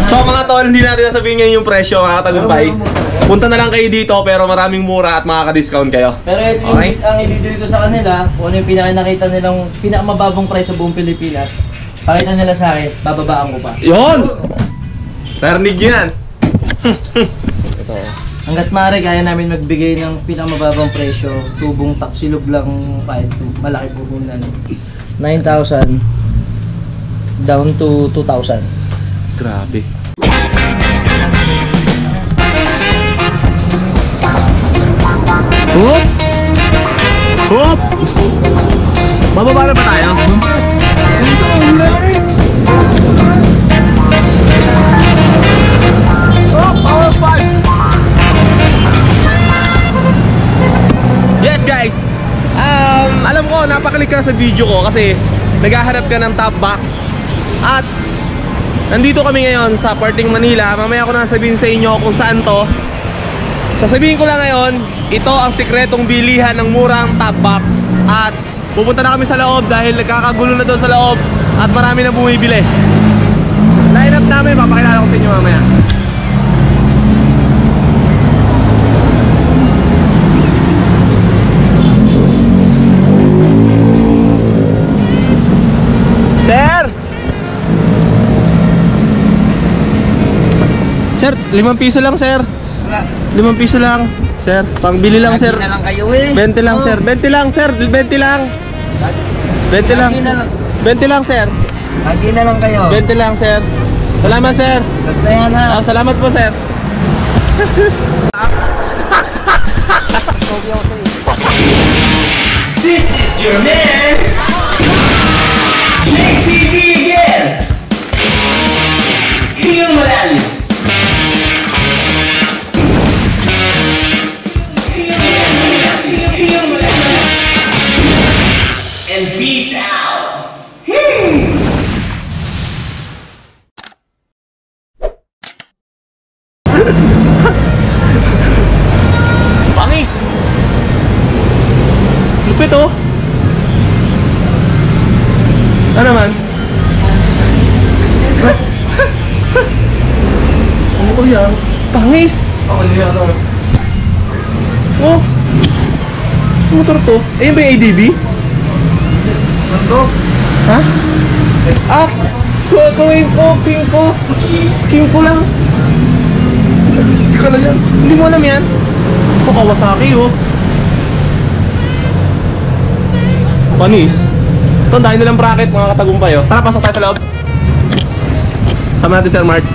So mga tol, hindi natin nasabihin ngayon yung presyo mga katagumpay. Punta na lang kayo dito pero maraming mura at makaka-discount kayo. Pero ito yung ang i-dito sa kanila, kung ano yung pinaka-nakita nilang pinakamababang price sa buong Pilipinas, pakita nila sa akin, bababaan ko pa. Yun! Narinig nyo yan. Ito. Hanggat maaari, kaya namin magbigay ng pinakamababang presyo. Tubong taksilog lang kahit malaki puhunan. 9,000 down to 2,000. Grabe. Hop! Hop! Bababa na ba tayo? Ito, hula lang eh! Hop! Power 5! Yes guys! Alam ko, napakalik ka sa video ko kasi naghahanap ka ng top box. At nandito kami ngayon sa Parting Manila. Mamaya ko na sabihin sa inyo kung saan to. Sasabihin ko lang ngayon, ito ang sikretong bilihan ng murang top box. At pupunta na kami sa loob dahil nagkakagulo na doon sa loob at marami na bumibili. Line up namin, papakilala ko sa inyo mamaya. Sir! Sir, 5 piso lang sir. 5 piso lang, sir. Pangbili lang, sir. 20 na lang kayo eh. 20 lang, sir. 20 lang, sir. 20 lang. 20 lang. 20 lang, sir. Lagi na lang kayo. 20 lang, sir. Salamat, sir. Basta yan ha. Salamat po, sir. This is your man, JTV again. Heel Morales. And peace out. Pangis. Lupit oh. Ano naman? Ano ko yan? Pangis. Ako niya ito. Oh. Motor to. Ayun ba yung ADB? Ano to? Ha? Ah! Kukuhin ko, king ko. King ko lang. Hindi ka na yan. Hindi mo alam yan? Ito Kawasaki oh. Panis. Ito, ang dahil nilang bracket mga katagumpay oh. Tara, pasok tayo sa loob. Sama natin Sir Mark.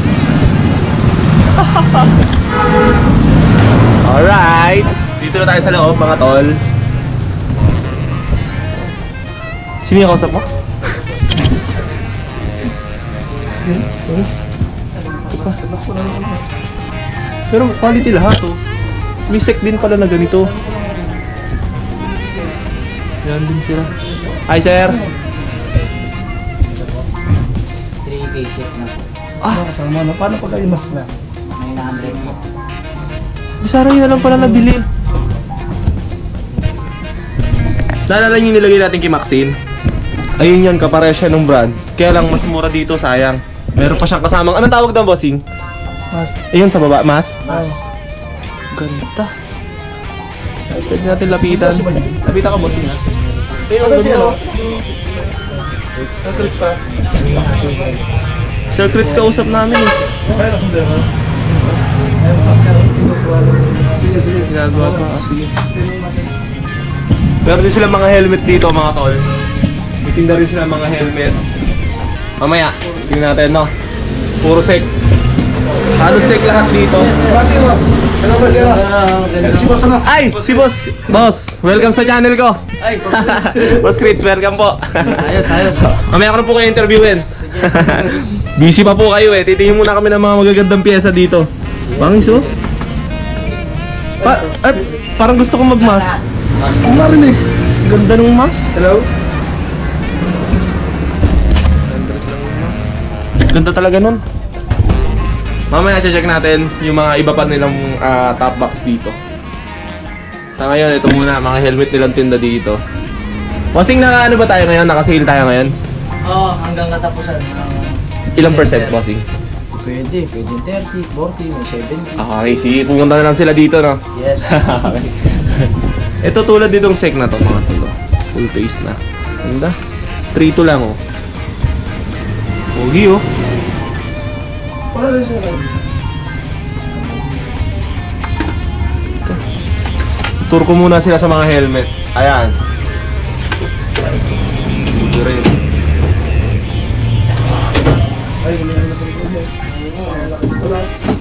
Alright. Dito na tayo sa loob mga tol. Sino yung kausap mo? Pero quality lahat oh. May sec din pala na ganito. Yan din sila. Hi sir. 3K set na po. Ah, Kasama na. Paano pag ay mas na? 900 po. Bisara yun na lang pala nabili. Naalala nyo nilagay natin kay Maxine? Ayun yan, kapare siya ng brand. Kaya lang mas mura dito, sayang. Meron pa siyang kasamang, anong tawag daw bossing? Mas. Ayun sa baba, mas? Mas. Ganda. Ay, pwede natin lapitan. Lapitan ka bossing ha? Ayun, Ano siya? ganda. Secrets pa. Sir Crits kausap namin eh. Kaya na sundin ha? Ayun, sir. Sige, sige. Ginagawa pa, sige. Meron din sila mga helmet dito mga tol. May tinda rin sila mga helmet. Mamaya, tingnan natin no. Puro sec. Halos sec lahat dito. Pati mo. Ano ba siya? Si boss ano? Ay! Si boss! Boss! Welcome sa channel ko! Ay, Boss Crits, welcome po! ayos, ayos. Mamaya ko na po kayo interviewin. Busy pa po kayo eh. Titingin muna kami ng mga magagandang pyesa dito. Bangis oh. Parang gusto kong magmas. Ang narinig. Ganda ng mas. Hello? Ganda talaga nun. Mamaya check natin yung mga iba pa nilang top box dito. Sa ngayon, ito muna, mga helmet nilang tinda dito. Bossing, na ano ba tayo ngayon? Naka-sale tayo ngayon? Oo, hanggang katapusan. Ilang percent, bossing? Pwede 30, 40, may 70. Okay, sige, pumunta na lang sila dito, no? Yes. Okay. Ito tulad ditong sec na to, mga tulo. Full face na. Ganda. 3-2 lang, oh. Pogi, oh. Wala rin siya. Tour ko muna sila sa mga helmet. Ayan. Ito rin. Ay, hindi na sa likod mo. Wala.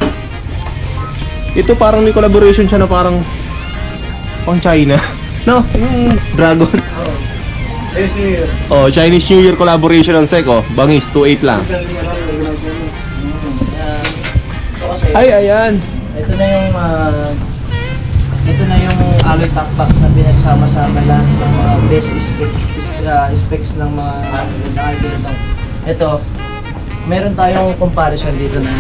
Ito parang may collaboration siya na parang pang China. No, yung dragon. Ayos New Year. Oh, Chinese New Year collaboration ng sec, oh. Bangis, 2.8 lang. Isang linya lang, regular siya mo. Yan. Ito kasi, Ay, ayan. ito na yung alloy top box na pinagsama-sama lang ng mga best specs ng mga nakikita. Ito, meron tayong comparison dito na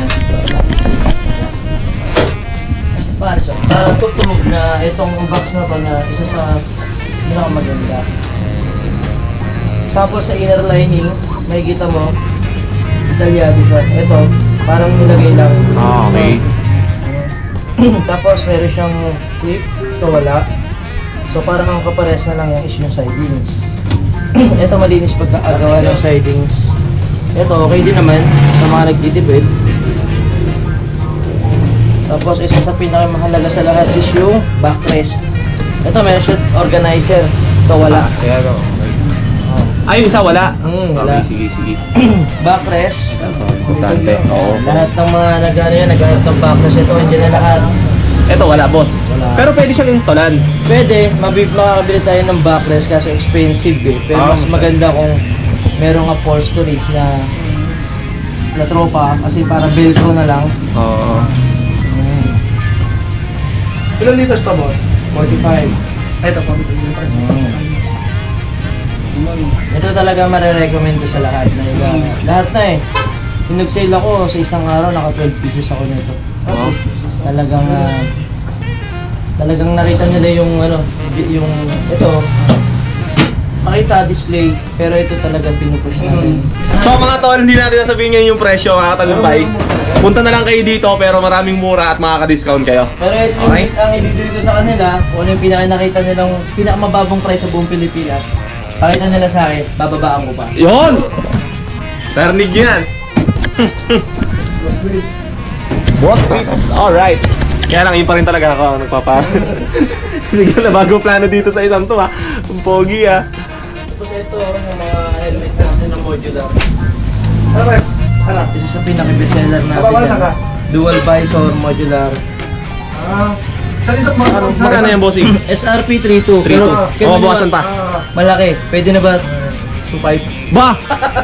comparison. Tutulog na itong box na to na isa sa pinakamaganda. Sample sa inner lining, makikita mo, detalyado siya. Ito, parang nilagay lang. Okay. Tapos meron siyang clip, ito wala. So parang ang kapares na lang yung is yung sidings. Ito malinis pagkagawa ng sidings. Ito okay din naman sa mga nagtitipid. Tapos isa sa pinakamahalaga sa lahat is yung backrest. Ito meron siyang organizer, ito wala. Ayan, oh. Ay, yung isa wala. Wala. Okay, sige. Backrest. Ito, importante. Oo. Lahat ng mga naghahanap ng backrest, ito hindi na lahat. Ito, wala, boss. Wala. Pero pwede siyang installan. Pwede, makakabili tayo ng backrest kasi expensive eh. Pero mas okay. maganda kung merong upholstery na tropa kasi para velcro na lang. Oo. Ilan liters to, boss? 45. Ito, 45 liters. Ito talaga marirecommend ko sa lahat na lahat na eh. Yung nag-sale ako sa isang araw, naka 12 pieces ako nito. Oh. Talagang nakita nila yung yung ito. Pakita display, pero ito talaga pinupush natin. So mga tol, hindi natin sasabihin ngayon yung presyo, mga tagumpay. Punta na lang kayo dito, pero maraming mura at makaka-discount kayo. Pero ito Okay. ang ibibigay ko sa kanila, kung ano yung pinaka-nakita nilang pinakamababang price sa buong Pilipinas, pakita nila sa akin, bababaan ko pa. Yun! Narinig nyo yan. Boss Chris. Boss Chris, alright. Kaya lang, yun pa rin talaga ako ang nagpapa. Hindi ko na bago plano dito sa isang to, ha. Ang pogi, ha. Tapos ito, yung mga helmet natin na modular. Ano ba? Ano? Isa sa pinaka-bestseller natin. Wala saan ka? Dual visor modular. Saan dito mga anong Magkano yan, bossing? SRP 32. 3.2. Oh, bawasan pa. Malaki. Pwede na ba? 2.5. Ba!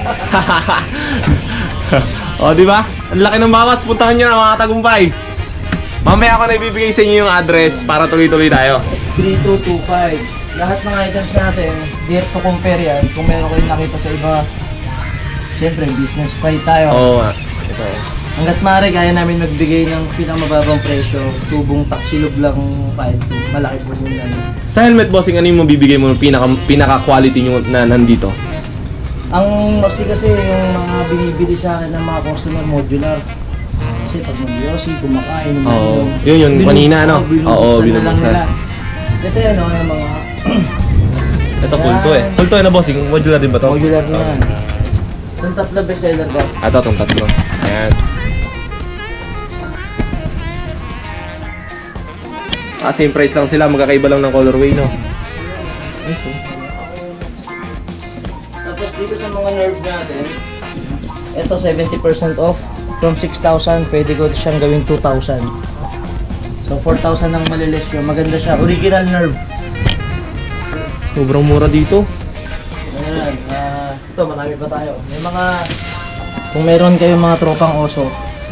O, di ba? Ang laki ng bawas. Puntahan nyo na, mga tagumpay. Mamaya ako na ibibigay sa inyo yung address para tuloy-tuloy tayo. 3225. Lahat ng items natin, dare to compare yan. Kung meron kayong nakita sa iba, siyempre business fight tayo. Oo nga. Ito. Hanggat maaari, kaya namin magbigay ng pinakamababang presyo. Tubong taksilog lang kahit malaki po muna. Sa helmet, bossing, ano yung mabibigay mo pinaka-quality nyo na nandito? Ang mostly kasi yung mga binibili sa akin ng mga customer modular. Kasi pag mag-yosi, kumakain, Oo. Yun yung kanina, no? Oo, binubuksan binubuksan. na lang nila. Ito yan, no? Yung mga Ito, full to eh. Full to na, bossing. Modular din ba to? modular na yan. Yung tatlo bestseller ba? Ito, itong tatlo. Ayan. Same price lang sila. Magkakaiba lang ng colorway, no? Tapos dito sa mga nerve natin, ito 70% off. From 6,000, pwede ko siyang gawin 2,000. So 4,000 ang malilis yun. Maganda siya. Original nerve. Sobrang mura dito. Ayan. Ito, marami pa tayo. May mga, kung meron kayong mga tropang oso.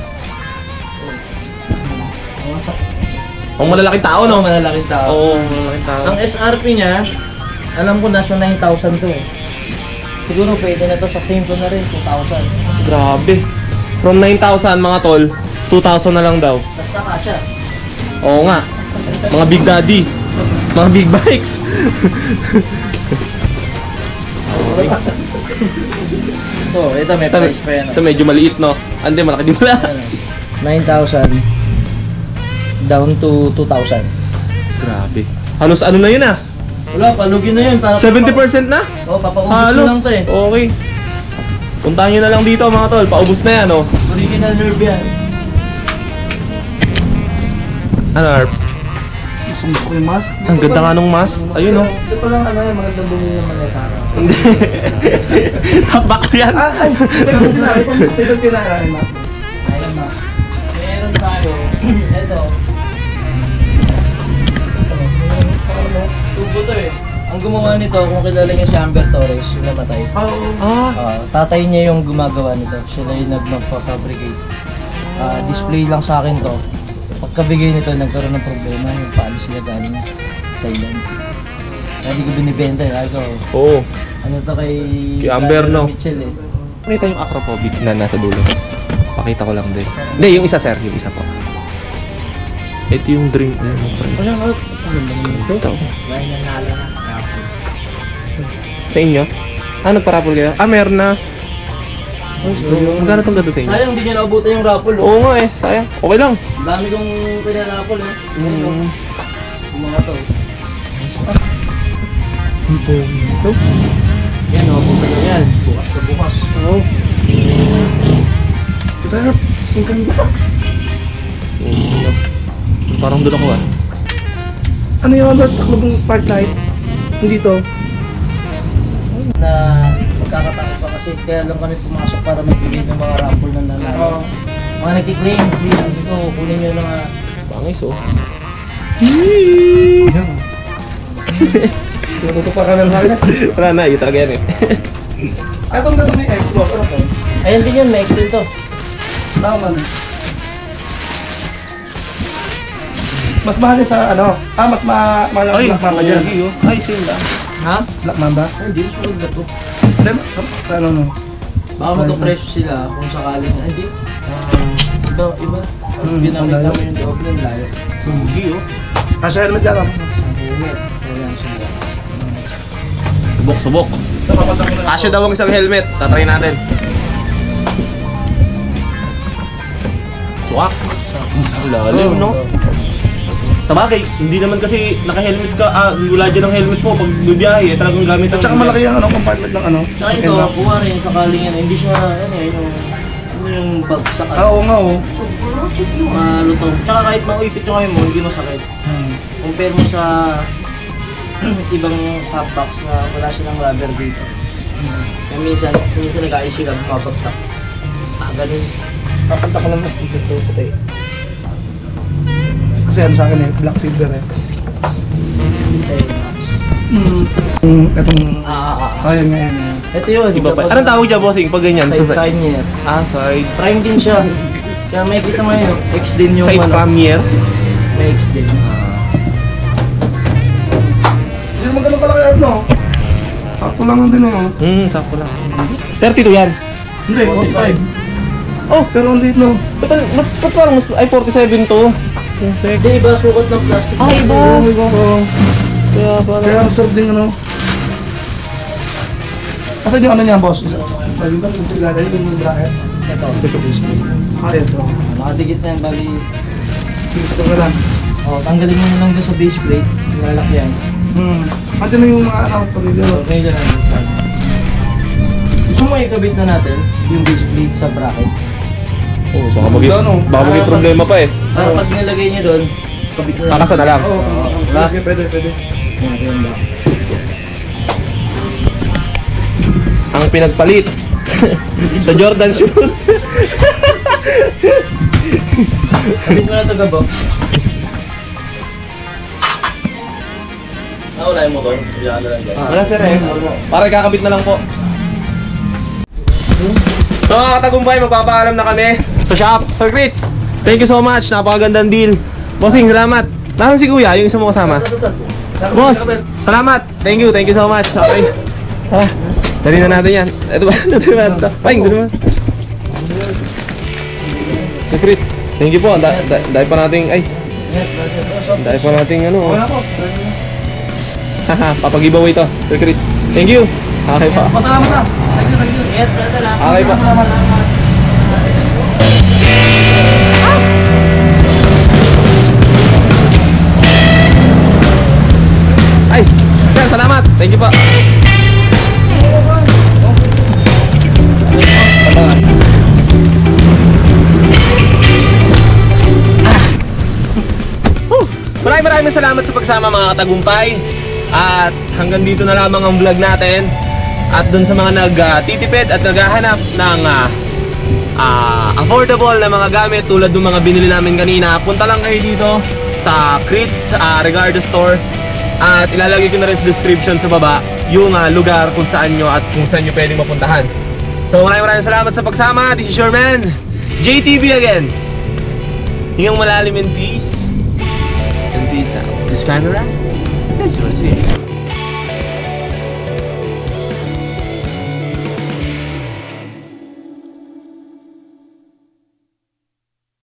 Ang malalaking tao, no? Malalaking tao. Oo, malalaking tao. Ang SRP niya, alam ko nasa 9,000 to eh. Siguro pwede na to sa same to na rin, 2,000. Grabe. From 9,000 mga tol, 2,000 na lang daw. Basta kasya. Oo nga. Mga big daddy. Mga big bikes. So, ito may price pa yan. Ito medyo maliit, no? Hindi, malaki din pala. 9,000 down to 2,000. Grabe. Halos ano na yun ah? Wala, palugin na yun. 70% na? Oo, papaubos Halos. lang to eh. Okay. Puntahan nyo na lang dito mga tol. Paubos na yan, oh. Original nerve yan. Ano, Arp? Gusto ko yung mask. Ang ganda nga nung mask. Ayun, oh. Ito pa lang ano yung magandang bumili naman eh para. Hindi. Top box yan. Ay, pero sinabi ko, pero kinakain mask. Ayun na. Meron tayo. Ito. Tubo to eh. Ang gumawa nito, kung kilala niyo si Amber Torres, yung namatay. Ah. Tatay niya yung gumagawa nito. Sila yung nagpa-fabricate. Display lang sa akin to. Pagkabigay nito, nagkaroon ng problema yung paano sila galing Thailand. Kaya hindi ko binibenta eh. Ay ko, Oo. ano to kay Amber, no? Mitchell eh. Pakita yung acrophobic na nasa dulo. Pakita ko lang din. Hindi, yung isa sir. Yung isa po. Ito yung drink. Wala nga. Ito. May nanalo na. Sa inyo? Ah, nagparapol kayo? Ah, meron na. Magkano itong gato sa inyo? Sayang, hindi niya naabutan yung raffle. Oo nga eh, sayang. Okay lang. Ang dami kong pinaraffle eh. Yung mga to. Ito? Yan o, punta na yan. Bukas na bukas. Oo. Ito, ang ganda. Parang doon ako ah. Ano yung taklo mong park light? Hindi to. Na magkakatakot pa kasi kaya lang kami pumasok para magbigay ng mga raffle na nanalo. Mga nagkiklaim, dito, kunin nyo na Bangis oh. Tututok pa ka ng sabi na. Wala na, yun talaga yan eh. Itong ganda may Xbox. Ano to? Ayan din yun, may extend to. Tama na. Mas mahal yun sa ano? Mas mahal ang Black Mamba dyan. Ay, same lang. Ha? Black Mamba? Ay, hindi susunod na to. Hindi, sa ano no? Baka magka-presyo sila kung sakaling, ay, hindi. Iba. Ginamit layo. namin yung loob ng layo. Hindi oh. Kasha helmet dyan ako. Isang helmet. Walang subukan. Subok-subok. Kasya daw ang isang helmet. Tatry natin. Swak. Ang lalim, no? Sa bagay, hindi naman kasi naka-helmet ka, wala dyan ang helmet mo pag bibiyahe, talagang gamit ang... At saka malaki yung ano, compartment ng ano. Saka ito, kuha rin sakaling yan. Hindi siya, yung bagsak. Oo nga oh. Malutong. Tsaka kahit mauipit yung kayo mo, hindi masakit. Compare mo sa ibang top box na wala silang rubber dito. Kaya minsan nag-ayos sila, mabagsak. Ganun. Kapanta ko lang mas dito to, puti. Kasi ano sa akin eh, black silver eh. Itong... Ayan nga yan. Ito yun. Iba pa. Anong tawag dyan, bossing? Pag ganyan? Side pioneer. Side. Prime din siya. Kaya may kita mo yun. X din yung Side premier. May X din. Hindi naman ganun pala kaya no? Sakto lang din eh. Sakto lang. 32 yan. Hindi, 45. Oh, pero ang liit no. Ba't parang mas... Ay, 47 to. Hindi, iba sukat ng plastic. Iba. Kaya pala. Kaya ang sarap din ano. Asan yung ano niya boss? Lagi ba yung sigara yung bracket? Ito. Ito. Nakadikit na yan, bali. Ito ka lang. Tanggalin mo na lang doon sa base plate. Nilalakyan. Andiyan na yung mga ano, pamilya. Okay lang ang design. Gusto mo ikabit na natin yung base plate sa bracket? Oh, baka maging problema pa eh. Para pag nilagay niyo doon, kabit na lang. Kakasa na lang. Oo, pwede. Yan lang. Ang pinagpalit sa Jordan shoes. Kabit mo na ito, Gabo. Wala yung motor. Diyan na lang dyan. Wala sir eh. Para kakabit na lang po. So mga katagumpay, magpapaalam na kami sa shop, Sir Grits. Thank you so much, napakagandang deal. Bossing, salamat. Nasaan si Kuya, yung isa mo kasama? Boss, salamat. Thank you so much. Okay. Dali na natin yan. Ito ba? Ito. Paing, dali naman. Sir Grits, thank you po. Dahil pa nating, dahil pa nating ano. Wala po. Haha, papag-giveaway to. Sir Grits. Thank you. Okay pa. Pasalamat ka. Ingat, brother. Okay pa. Ay, sir, salamat. Thank you po. Maraming salamat sa pagsama mga katagumpay. At hanggang dito na lamang ang vlog natin. At dun sa mga nagtitipid at naghahanap ng affordable na mga gamit tulad ng mga binili namin kanina, punta lang kayo dito sa Crits Regardo Store. At ilalagay ko na rin sa description sa baba yung lugar kung saan nyo at kung saan nyo pwedeng mapuntahan. So maraming salamat sa pagsama. This is your man, JTB again. Hingang malalim and peace. And peace out. This camera? Yes, you want to see it?